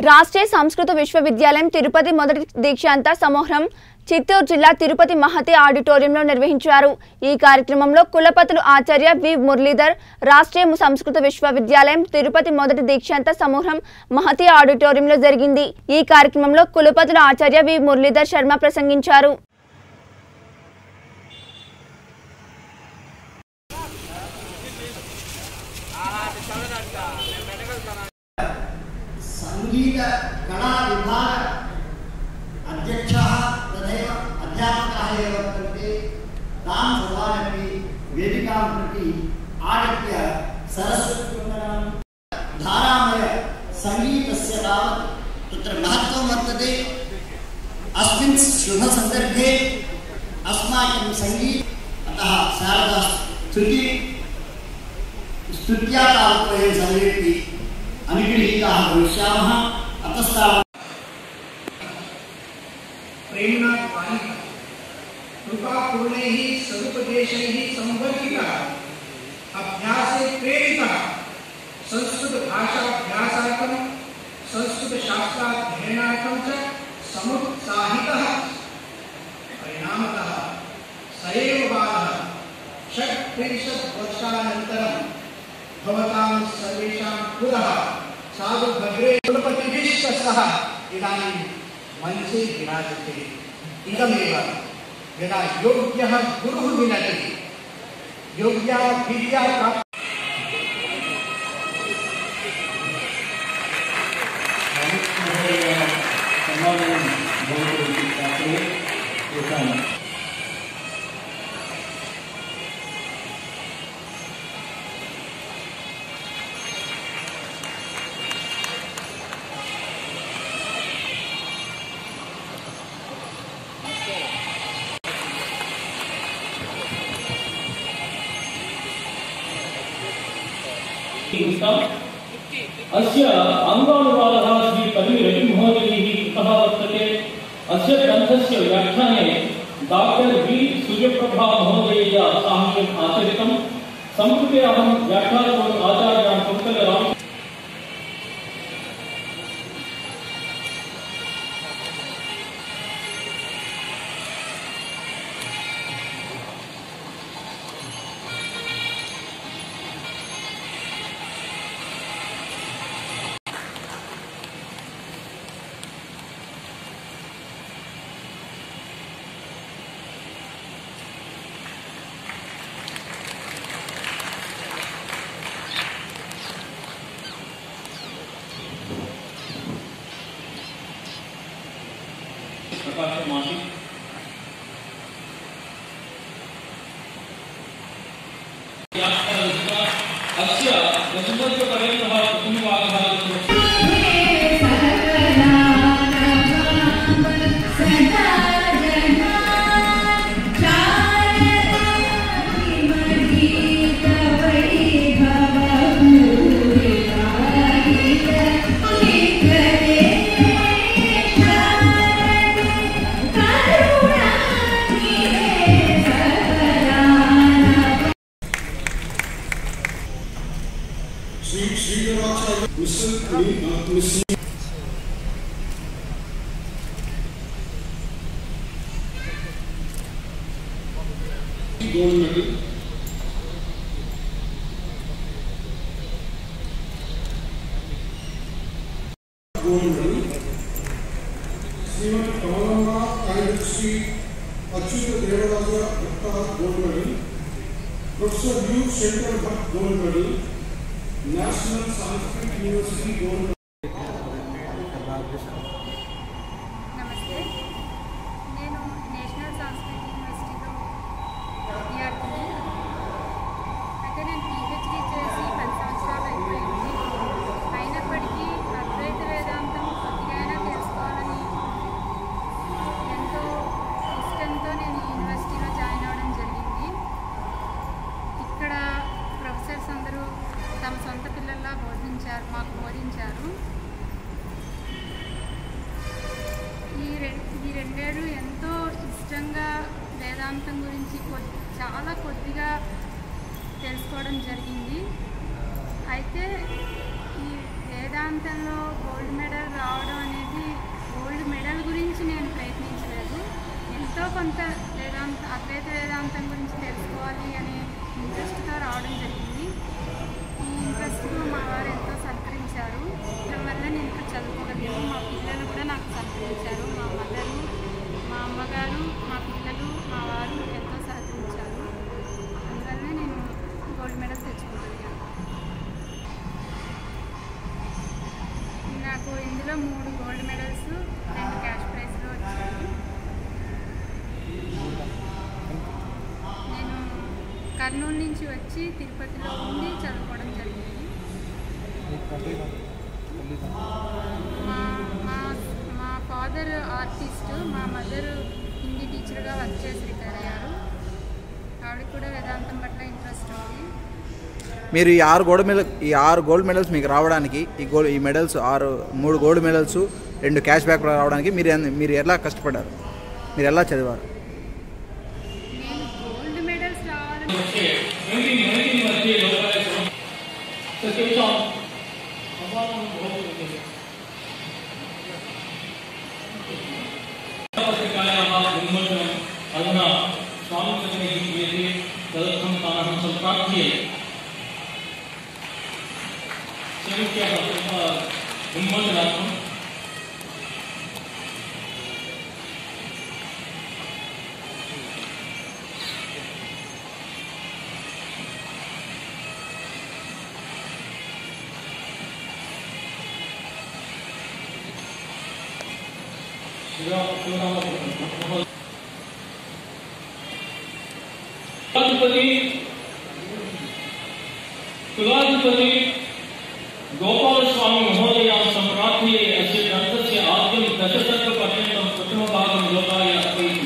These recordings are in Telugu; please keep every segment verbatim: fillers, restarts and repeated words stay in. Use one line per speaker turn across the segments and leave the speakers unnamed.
రాష్ట్రీయ సంస్కృత విశ్వవిద్యాలయం తిరుపతి మొదటి దీక్షాంత సమారోహం చిత్తూరు జిల్లా తిరుపతి మహతి ఆడిటోరియంలో నిర్వహించారు। ఈ కార్యక్రమంలో కులపతులు ఆచార్య వి మురళీధర్, రాష్ట్రీయ సంస్కృత విశ్వవిద్యాలయం తిరుపతి మొదటి దీక్షాంత సమారోహం మహతి ఆడిటోరియంలో జరిగింది। ఈ కార్యక్రమంలో కులపతులు ఆచార్య వి మురళీధర్ శర్మ ప్రసంగించారు।
संगीत कला विभाग अध्यक्षः तथैव अध्यापकः एव वर्तन्ते। तां सर्वानपि वेदिकां प्रति आगत्य सरस्वतीवन्दनं धारामय सङ्गीतस्य तावत् तत्र महत्त्वं वर्तते। अस्मिन् शुभसन्दर्भे अस्माकं सङ्गीत अतः शारदा स्तुति स्तुत्या तावत् सर्वेपि अनुगृहीताः भविष्यामः। अतस्तावत्
प्रेम्णा पालितः कृपापूर्णैः सदुपदेशैः संवर्धितः अभ्यासे प्रेरितः संस्कृतभाषाभ्यासार्थं संस्कृतशास्त्राध्ययनार्थं च समुत्साहितः। परिणामतः स एव बालः षट्त्रिंशत् वर्षानन्तरं भवतां सर्वेषां पुरः साधु भद्रे कुलपतिभिश्च सह इदानीं मंचे विराजते। इदमेव यदा योग्यः गुरुः मिलति योग्या विद्या प्राप्त
अस्य अंगानुवादः श्री कवि रवि महोदयैः कृतः वर्तते। अस्य ग्रन्थस्य व्याख्याने डॉक्टर वी सूर्यप्रभा महोदयेन साहाय्यम् आचरितं। संस्कृते अहं व्याख्यातुम् आचार्यां कुन्तलराम प्रकाश मासिक अस्य दशमपर्यन्तः कुसुमवागः
gold medal, gold medal, Shrimati Kamalamma कार्यदर्शी Achyut Devaraj Bhat gold medal, professor U Shankar Bhat gold medal, national Sanskrit university gold medal.
नमस्ते, నేను నేషనల్ సంస్కృత యూనివర్సిటీలో విద్యార్థిని। అయితే నేను పీహెచ్డీ చేసి పది సంవత్సరాలు అయిపోయింది। అయినప్పటికీ అద్వైత వేదాంతం కొద్దిగా తెలుసుకోవాలని ఎంతో ఇష్టంతో నేను యూనివర్సిటీలో జాయిన్ అవ్వడం జరిగింది। ఇక్కడ ప్రొఫెసర్స్ అందరూ తమ సొంత పిల్లల్లా బోధించారు మాకు బోధించారు। ఈ ఈ రెండేళ్ళు ఎంతో ఇష్టంగా వేదాంతం గురించి చాలా కొద్దిగా తెలుసుకోవడం జరిగింది। అయితే ఈ వేదాంతంలో గోల్డ్ మెడల్ రావడం కొంత వేదాంత అద్వైత వేదాంతం గురించి తెలుసుకోవాలి అనే ఇంట్రెస్ట్తో రావడం జరిగింది. ఈ ఇంట్రెస్ట్కు మా వారు ఎంతో సహకరించారు. దానివల్ల నేను ఇక్కడ చదువుకోగలిగాను. మా పిల్లలు కూడా నాకు సహకరించారు. మా మదరు, మా అమ్మగారు, మా పిల్లలు, మా వారు ఎంతో సహకరించారు. అందువల్ల నేను గోల్డ్ మెడల్ తెచ్చుకోగలిగాను. నాకు ఇందులో మూడు గోల్డ్ మెడల్స్, రెండు క్యాష్ ప్రైజ్లు వచ్చాయి. నేను కర్నూలు నుంచి వచ్చి తిరుపతిలో ఉండి చదువుకోవడం జరిగింది. మా మా మా ఫాదర్ ఆర్టిస్ట్, మా మదర్ హిందీ టీచర్గా వర్క్ చేసి రిటైర్ అయ్యారు. ఆవిడకి కూడా వేదాంతం పట్ల ఇంట్రెస్ట్ ఉంది.
మీరు ఈ ఆరు గోల్డ్ మెడల్ ఈ ఆరు గోల్డ్ మెడల్స్ మీకు రావడానికి ఈ గోల్డ్ ఈ మెడల్స్ ఆరు మూడు గోల్డ్ మెడల్స్ రెండు క్యాష్ బ్యాక్ రావడానికి మీరు మీరు ఎలా కష్టపడ్డారు, మీరు ఎలా చదివారు?
నేను గోల్డ్ మెడల్స్ రావాలని
अधुना स्वामी क्रियते तदर्थं तानहं सम्प्राप्य समीक्ष्य उन्मोचनार्थं कुलाधिपति कुलाधिपति गोपाल स्वामी महोदयां सम्प्राप्य अस्य ग्रन्थस्य आद्यं दशसर्गपर्यन्तं प्रथमभागं लोकाय अर्पयति।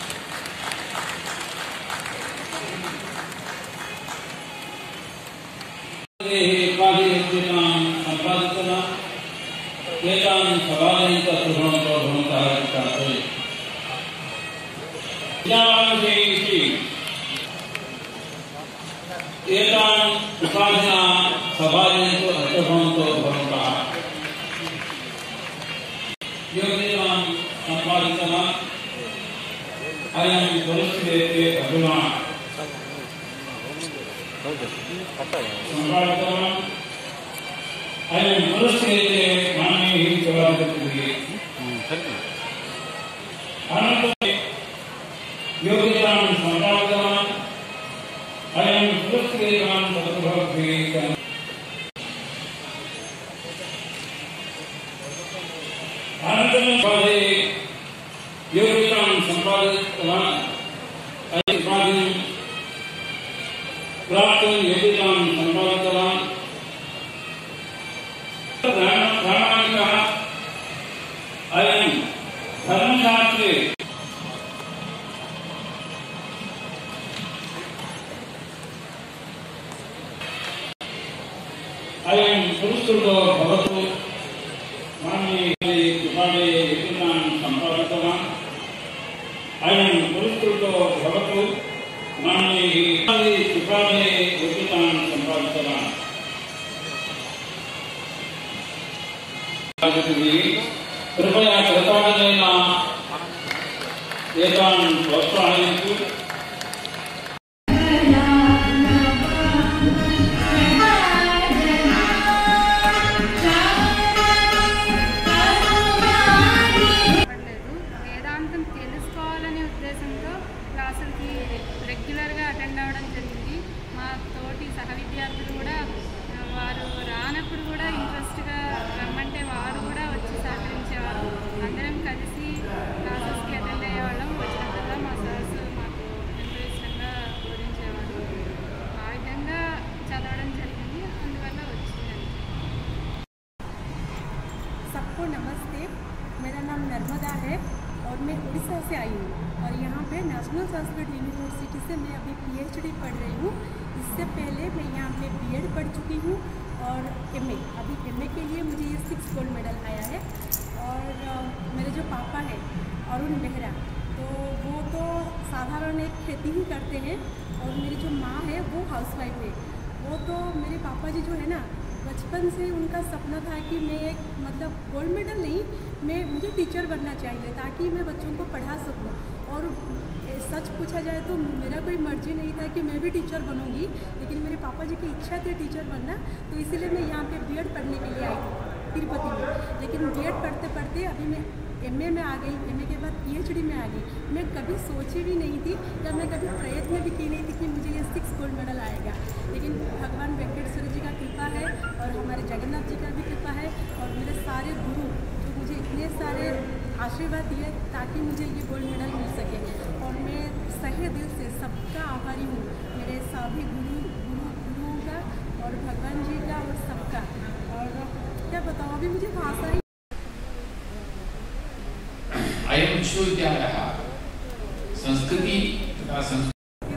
एकाधिपत्यां सम्पादितवान् एतान् सभाजयन्तः भवन्तः भवन्तः प्रार्थये। इति एतान् उपाधिना सभाजयन्तु अर्थभवन्तो भवन्तः। योगिनां सम्पादितवान् अयं परिस्थिते अधुना सम्पादितवान् अयं परिस्थिते माननीय कुलाधिपतिः अनन्तरं योगिनां सम्पादितवान् अयं पुरस्कृतां तद्भवद्भिः अनन्तरं पादे योगिनां सम्पादितवान् अयं उपाधिं प्राप्तुं योगिनां सम्पादितवान् प्रामाणिकः अयं धर्मशास्त्रे अयं पुरस्कृतो भवतु। माननीय उपाधे योगिनां सम्पादितवान् अयं पुरस्कृतो भवतु। माननीय उपाधे योगिनां सम्पादितवान् कृपया कृतज्ञतेन एतान् प्रोत्साहयन्तु।
వేదాంతం తెలుసుకోవాలనే ఉద్దేశంతో క్లాసులకి రెగ్యులర్గా అటెండ్ అవ్వడం జరిగింది. మా తోటి సహ విద్యార్థులు కూడా వారు రానప్పుడు కూడా ఇంట్రెస్ట్గా రమ్మంటే వారు కూడా వచ్చి సహకరించేవారు. అందరం కలిసి క్లాసెస్కి అటెండ్ అయ్యేవాళ్ళం. వచ్చినప్పుడల్లా మా సార్స్ మాకు ఎంతో ఇష్టంగా బోధించేవారు. ఆ విధంగా చదవడం జరిగింది. అందువల్ల వచ్చిందండి.
सबको नमस्ते, मेरा नाम नर्मदा है और मैं उड़ीसा से आई हूँ और यहाँ पे नेशनल संस्कृत यूनिवर्सिटी से मैं अभी पीएचडी पढ़ रही हूँ। इससे पहले मैं यहाँ पे बीएड पढ़ चुकी हूँ और एमए अभी एमए के लिए मुझे ये सिक्स गोल्ड मेडल आया है। और अ, मेरे जो पापा हैं अरुण बेहरा, तो वो तो साधारण एक खेती ही करते हैं और मेरी जो माँ है वो हाउसवाइफ है। वो तो मेरे पापा जी जो है ना, बचपन से उनका सपना था कि मैं एक मतलब गोल्ड मेडल नहीं, मैं मुझे टीचर बनना चाहिए ताकि मैं बच्चों को पढ़ा सकूं। और सच पूछा जाए तो मेरा कोई मर्जी नहीं था कि मैं भी टीचर बनूंगी, लेकिन मेरे पापा जी की इच्छा थी टीचर बनना, तो इसीलिए मैं यहाँ पे बीएड पढ़ने के लिए आई थी तिरुपति में। लेकिन बीएड पढ़ते पढ़ते अभी मैं एमए में आ गई, एमए के बाद पीएचडी में आ गई। मैं कभी सोची भी नहीं थी या मैं कभी प्रयत्न भी की नहीं थी कि मुझे ये सिक्स गोल्ड मेडल आएगा, लेकिन भगवान वेंकटेश्वर जी का कृपा है और हमारे जगन्नाथ जी का भी कृपा है और मेरे सारे गुरु जो मुझे इतने सारे आशीर्वाद दिए ताकि मुझे ये गोल्ड मेडल मिल सके। और मैं सही दिल से सबका आभारी हूँ, मेरे सभी गुरु गुरु गुरुओं का और भगवान जी का और सबका। और क्या बताऊँ, अभी मुझे भाषा ही
अयं विश्वविद्यालयः संस्कृति तथा संस्कृति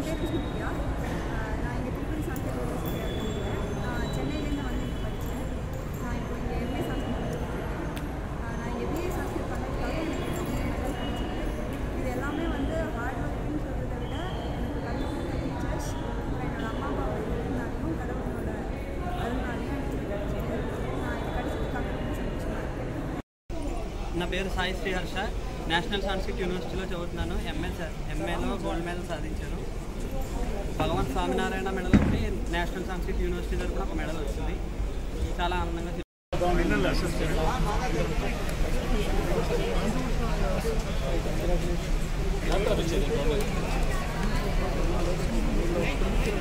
நான் இங்கே திருப்பதி சாஸ்திரி நான் சென்னையிலேருந்து வந்து இங்கே படித்தேன். நான் இப்போ இங்கே எம்ஏ சாஸ்திரி பண்ணிட்டுருக்கேன். நான் இங்கே பிஏ சாஸ்திரி பண்ணதுக்காக எனக்கு நிறைய மெடல் கிடைச்சிது. இது எல்லாமே வந்து ஹார்ட் ஒர்க்குன்னு சொல்கிறத விட எனக்கு கற்றுக் கொடுத்த டீச்சர்ஸ், என்னோடய அம்மா அப்பா இருந்தாலும் கடவுளோட அருள்னாலையும் எனக்கு இது கிடைச்சிது. நான் இது கிடைச்சதுக்காக ரொம்ப சந்தோஷமாக இருக்கேன்.
నా పేరు సాయి శ్రీహర్ష. నేషనల్ సాంస్క్రిట్ యూనివర్సిటీలో చదువుతున్నాను. ఎంఏ ఎంఏలో గోల్డ్ మెడల్ సాధించాను. భగవాన్ స్వామినారాయణ మెడల్ ఒకటి నేషనల్ సాంస్క్రిట్ యూనివర్సిటీ తరఫున ఒక మెడల్ వచ్చింది. చాలా ఆనందంగా